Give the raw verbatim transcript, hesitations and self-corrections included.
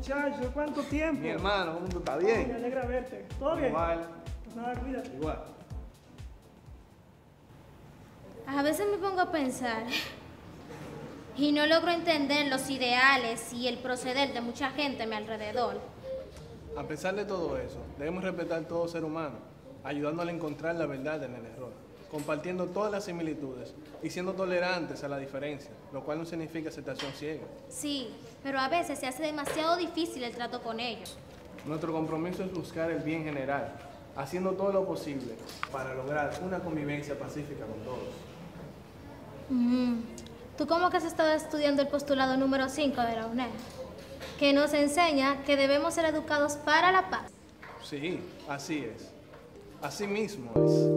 Muchachos, ¿cuánto tiempo? Mi hermano, ¿cómo tú estás? ¿Bien? Me alegra verte. ¿Todo bien? Igual. Pues nada, cuídate. Igual. A veces me pongo a pensar y no logro entender los ideales y el proceder de mucha gente a mi alrededor. A pesar de todo eso, debemos respetar todo ser humano, ayudándole a encontrar la verdad en el error, compartiendo todas las similitudes y siendo tolerantes a la diferencia, lo cual no significa aceptación ciega. Sí, pero a veces se hace demasiado difícil el trato con ellos. Nuestro compromiso es buscar el bien general, haciendo todo lo posible para lograr una convivencia pacífica con todos. Mm. ¿Tú cómo que has estado estudiando el postulado número cinco de la U N E D? Que nos enseña que debemos ser educados para la paz. Sí, así es. Así mismo es.